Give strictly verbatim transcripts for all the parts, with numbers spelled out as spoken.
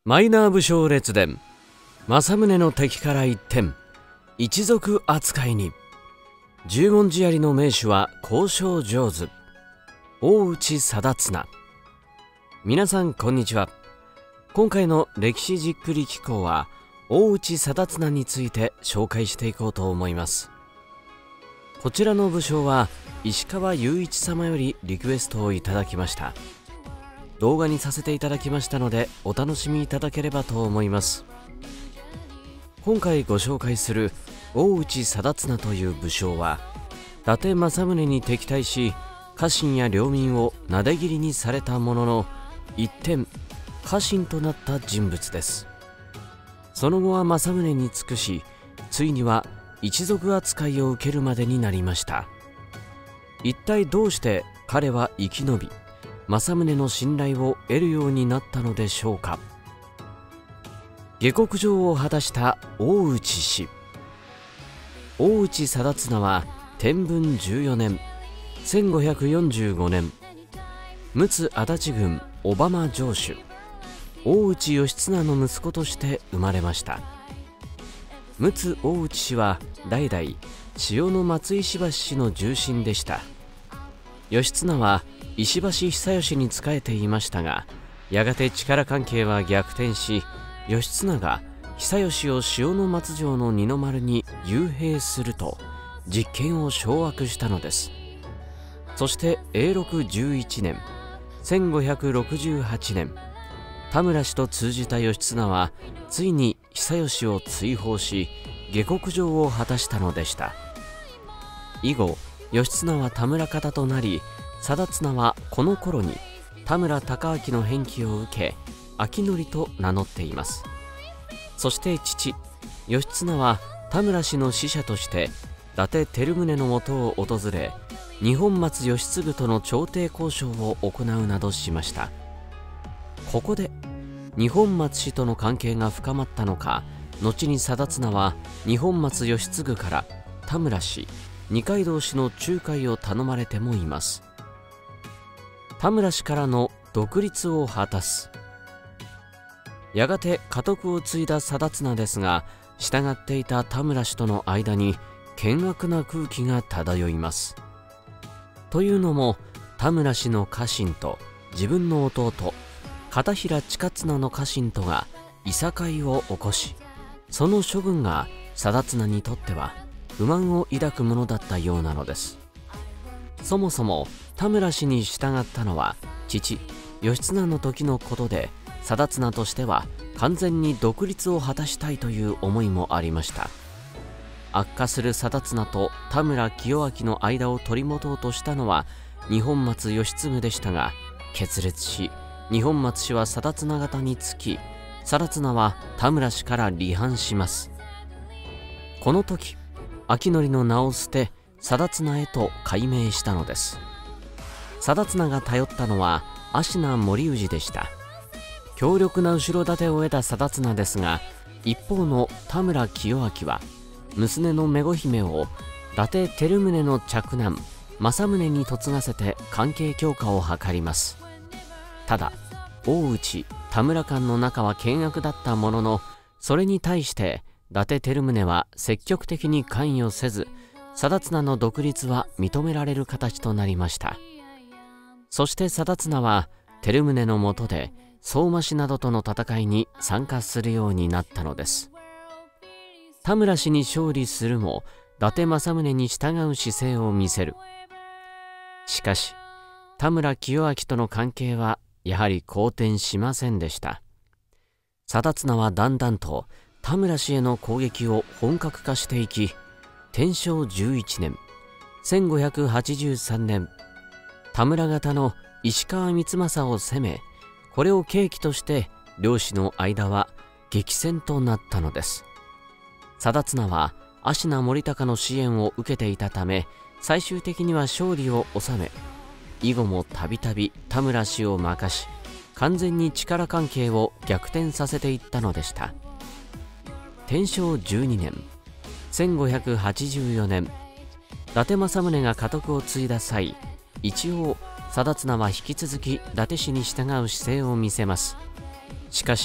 マイナー武将列伝、政宗の敵から一転、一族扱いに。十文字槍の名手は交渉上手、大内貞綱。皆さんこんにちは。今回の歴史じっくり紀行は大内貞綱について紹介していこうと思います。こちらの武将は石川雄一様よりリクエストをいただきました。動画にさせていただきましたのでお楽しみいただければと思います。今回ご紹介する大内貞綱という武将は伊達政宗に敵対し家臣や領民をなで斬りにされたものの一転家臣となった人物です。その後は政宗に尽くしついには一族扱いを受けるまでになりました。一体どうして彼は生き延び政宗の信頼を得るようになったのでしょうか。下克上を果たした大内氏。大内貞綱は天文じゅうよねんせんごひゃくよんじゅうごねん陸奥足立郡小浜城主大内義綱の息子として生まれました。陸奥大内氏は代々塩の松石橋氏の重臣でした。義経は石橋久義に仕えていましたが、やがて力関係は逆転し義経が久義を塩の松城の二の丸に幽閉すると実権を掌握したのです。そして永禄じゅういちねんせんごひゃくろくじゅうはちねん田村氏と通じた義経はついに久義を追放し下克上を果たしたのでした。以後義経は田村方となり貞綱はこの頃に田村隆明の返記を受け明則と名乗っています。そして父義経は田村氏の使者として伊達照宗のもとを訪れ二本松義継との調停交渉を行うなどしました。ここで二本松氏との関係が深まったのか、後に貞綱は二本松義継から田村氏二階堂氏の仲介を頼まれてもいます。田村氏からの独立を果たす。やがて家督を継いだ貞綱ですが、従っていた田村氏との間に険悪な空気が漂います。というのも田村氏の家臣と自分の弟片平親綱の家臣とがいさかいを起こし、その処分が貞綱にとっては不満を抱くものだったようなのです。そもそも田村氏に従ったのは父義経の時のことで、貞綱としては完全に独立を果たしたいという思いもありました。悪化する貞綱と田村清明の間を取り持とうとしたのは二本松義継でしたが、決裂し二本松氏は貞綱方につき、貞綱は田村氏から離反します。この時明則の名を捨て貞綱へと改名したのです。貞綱が頼ったのは芦名森氏でした。強力な後ろ盾を得た貞綱ですが、一方の田村清明は娘の雌姫を伊達照宗の嫡男政宗に嫁がせて関係強化を図ります。ただ大内田村間の仲は険悪だったものの、それに対して伊達照宗は積極的に関与せず、貞綱の独立は認められる形となりました。そして貞綱は照宗の下で相馬氏などとの戦いに参加するようになったのです。田村氏に勝利するも伊達政宗に従う姿勢を見せる。しかし田村清明との関係はやはり好転しませんでした。貞綱はだんだんと田村氏への攻撃を本格化していき、天正じゅういちねんせんごひゃくはちじゅうさんねん田村方の石川光政を攻め、これを契機として両氏の間は激戦となったのです。貞綱は芦名盛高の支援を受けていたため最終的には勝利を収め、以後もたびたび田村氏を任し完全に力関係を逆転させていったのでした。天正じゅうにねんせんごひゃくはちじゅうよねん伊達政宗が家督を継いだ際、一応貞綱は引き続き伊達氏に従う姿勢を見せます。しかし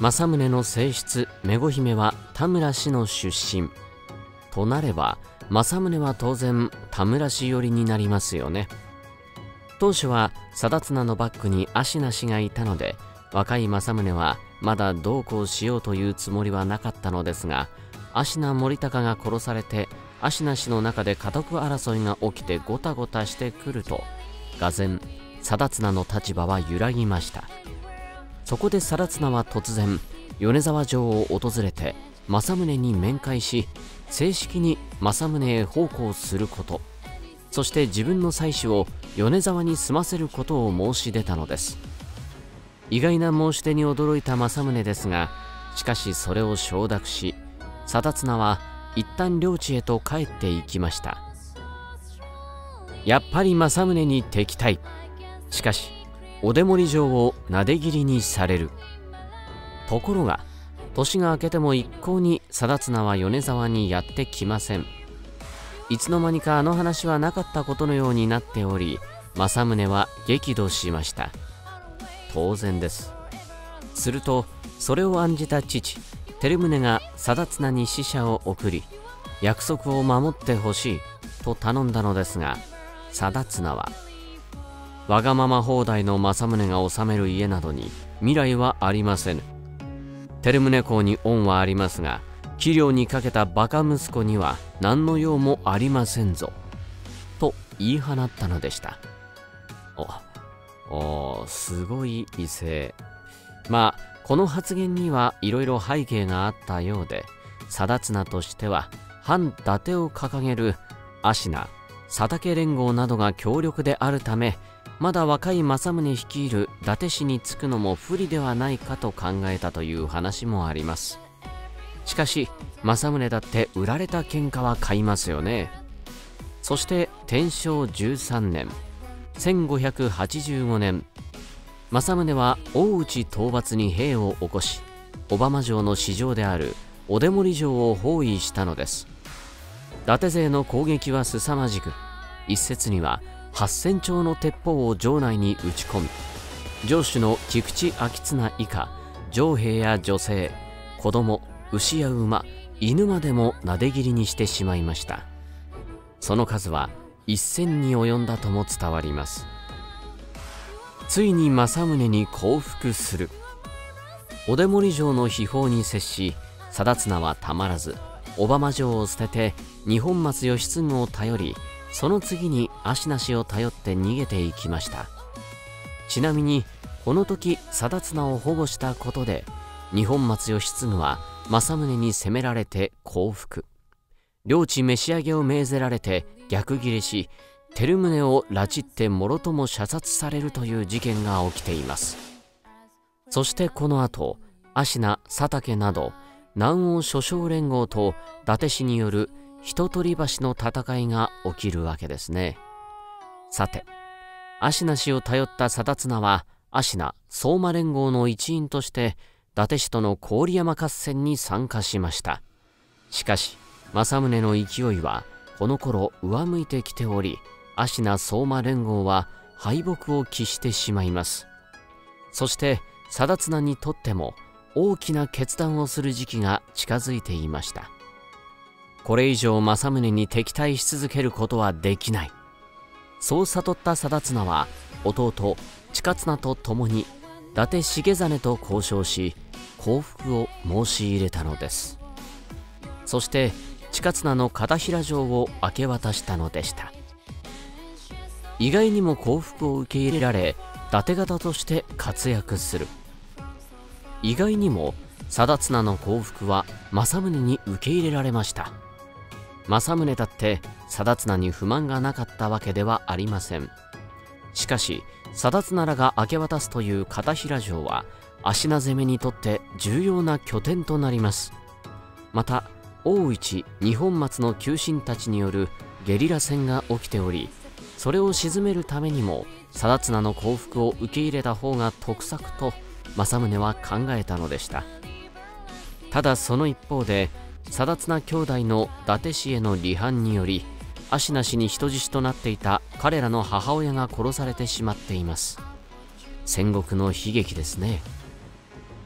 政宗の正室めご姫は田村氏の出身となれば、政宗は当然田村氏寄りになりますよね。当初は定綱のバックに芦名氏がいたので、若い政宗はまだどうこうしようというつもりはなかったのですが、芦名盛高が殺されて芦名氏の中で家督争いが起きてごたごたしてくると、がぜん定綱の立場は揺らぎました。そこで定綱は突然米沢城を訪れて政宗に面会し、正式に政宗へ奉公すること、そして自分の妻子を米沢に住ませることを申し出たのです。意外な申し出に驚いた政宗ですが、しかしそれを承諾し、定綱は一旦領地へと帰っていきました。やっぱり政宗に敵対。しかしお出盛城をなで切りにされる。ところが年が明けても一向に定綱は米沢にやってきません。いつの間にかあの話はなかったことのようになっており、政宗は激怒しました。当然です。するとそれを案じた父照宗が定綱に使者を送り、約束を守ってほしいと頼んだのですが、定綱はわがまま放題の政宗が治める家などに未来はありませぬ。照宗公に恩はありますが、器量にかけたバカ息子には何の用もありませんぞと言い放ったのでした。おお、すごい威勢。まあこの発言にはいろいろ背景があったようで、定綱としては反伊達を掲げる芦名佐竹連合などが強力であるため、まだ若い政宗率いる伊達氏につくのも不利ではないかと考えたという話もあります。しかし政宗だって売られた喧嘩は買いますよね。そして天正じゅうさんねんせんごひゃくはちじゅうごねん、政宗は大内討伐に兵を起こし、小浜城の市場であるお出盛城を包囲したのです。伊達勢の攻撃は凄まじく、一説にははっせんちょうの鉄砲を城内に撃ち込み、城主の菊池昭綱以下城兵や女性、子供、牛や馬、犬までもなで切りにしてしまいました。その数はせんに及んだとも伝わります。ついに政宗に降伏する。お出盛城の秘宝に接し、定綱はたまらず小浜城を捨てて二本松義継を頼り、その次に芦名氏を頼って逃げていきました。ちなみにこの時定綱を保護したことで、二本松義継は政宗に攻められて降伏、領地召し上げを命ぜられて逆ギレし、照宗を拉致ってもろとも射殺されるという事件が起きています。そしてこの後、芦名佐竹など南欧諸将連合と伊達氏による人取橋の戦いが起きるわけですね。さて、芦名氏を頼った定綱は芦名相馬連合の一員として伊達氏との郡山合戦に参加しました。しかし政宗の勢いはこの頃上向いてきており、芦名相馬連合は敗北を喫してしまいます。そして定綱にとっても大きな決断をする時期が近づいていました。これ以上政宗に敵対し続けることはできない。そう悟った定綱は弟近綱と共に伊達重実と交渉し、降伏を申し入れたのです。そして近綱の片平城を明け渡したのでした。意外にも降伏を受け入れられ、伊達方として活躍する。意外にも定綱の降伏は政宗に受け入れられました。政宗だって定綱に不満がなかったわけではありません。しかし定綱らが明け渡すという片平城は芦名攻めにとって重要な拠点となります。また大市二本松の急進たちによるゲリラ戦が起きており、それを鎮めるためにも定綱の降伏を受け入れた方が得策と政宗は考えたのでした。ただその一方で定綱兄弟の伊達氏への離反により、芦名氏に人質となっていた彼らの母親が殺されてしまっています。戦国の悲劇ですね。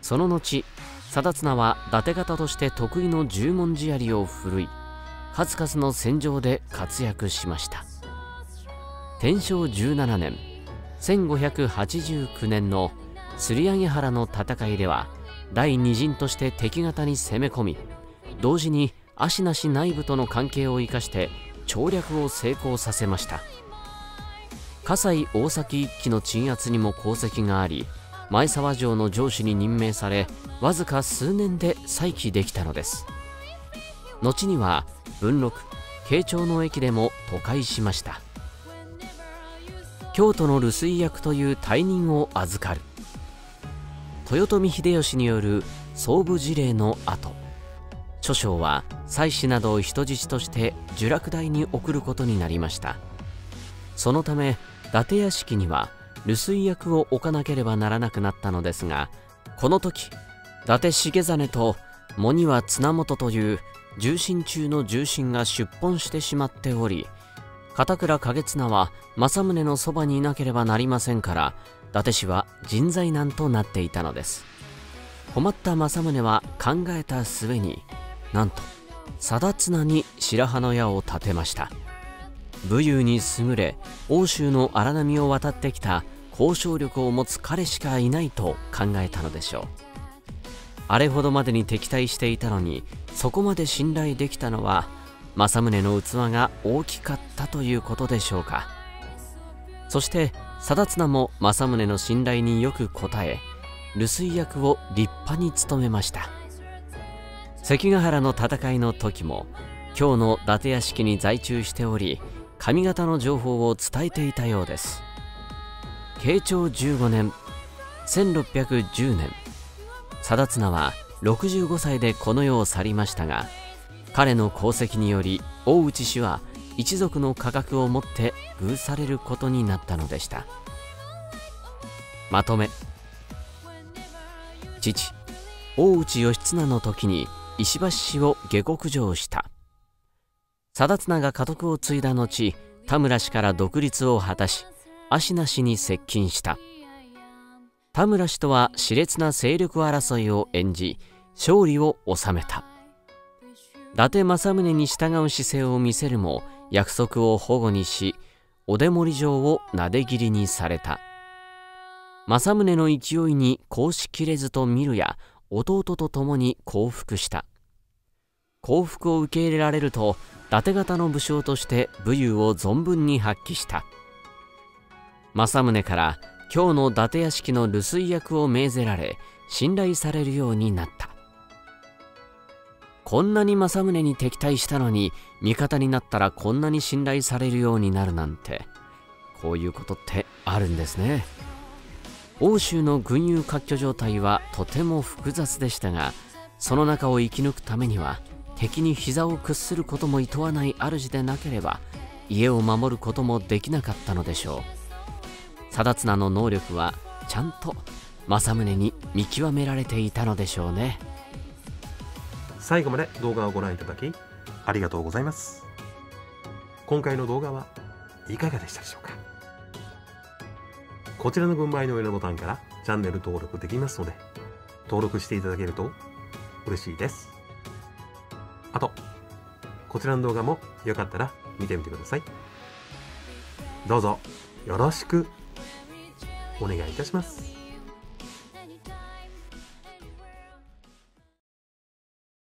その後、定綱は伊達方として得意の十文字槍を振るい、数々の戦場で活躍しました。天正じゅうななねん、せんごひゃくはちじゅうきゅうねんの釣上原の戦いでは、第二陣として敵方に攻め込み、同時に足なし内部との関係を生かして調略を成功させました。葛西大崎一揆の鎮圧にも功績があり、前沢城の城主に任命され、わずか数年で再起できたのです。後には文禄、慶長の役でも渡海しました。京都の留守居役という大任を預かる。豊臣秀吉による総部事令の後、諸将は妻子などを人質として聚楽台に送ることになりました。そのため伊達屋敷には留守居役を置かなければならなくなったのですが、この時伊達重実と茂庭綱元という重臣中の重臣が出奔してしまっており、片倉景綱は政宗のそばにいなければなりませんから、伊達氏は人材難となっていたのです。困った政宗は考えた末に、なんと定綱に白羽の矢を立てました。武勇に優れ、欧州の荒波を渡ってきた交渉力を持つ彼しかいないと考えたのでしょう。あれほどまでに敵対していたのに、そこまで信頼できたのは政宗の器が大きかったということでしょうか。そして定綱も政宗の信頼によく応え、留守居役を立派に務めました。関ヶ原の戦いの時も京の伊達屋敷に在中しており、上方の情報を伝えていたようです。慶長じゅうごねん、せんろっぴゃくじゅうねん、定綱はろくじゅうごさいでこの世を去りましたが、彼の功績により大内氏は一族の家格をもって遇されることになったのでした。まとめ。父大内義経の時に石橋氏を下克上した。定綱が家督を継いだ後、田村氏から独立を果たし、芦名氏に接近した。田村氏とは熾烈な勢力争いを演じ、勝利を収めた。伊達政宗に従う姿勢を見せるも、約束を反故にし、お出守城をなで切りにされた。政宗の勢いに抗しきれずと見るや、弟と共に降伏した。降伏を受け入れられると、伊達方の武将として武勇を存分に発揮した。政宗から京の伊達屋敷の留守居役を命ぜられ、信頼されるようになった。こんなに政宗に敵対したのに、味方になったらこんなに信頼されるようになるなんて、こういうことってあるんですね。欧州の群雄割拠状態はとても複雑でしたが、その中を生き抜くためには、敵に膝を屈することも厭わない主でなければ、家を守ることもできなかったのでしょう。定綱の能力はちゃんと政宗に見極められていたのでしょうね。 最後まで動画をご覧いただきありがとうございます。今回の動画はいかがでしたでしょうか。こちらの軍配の上のボタンからチャンネル登録できますので、登録していただけると嬉しいです。あと、こちらの動画もよかったら見てみてください。どうぞよろしくお願いいたします。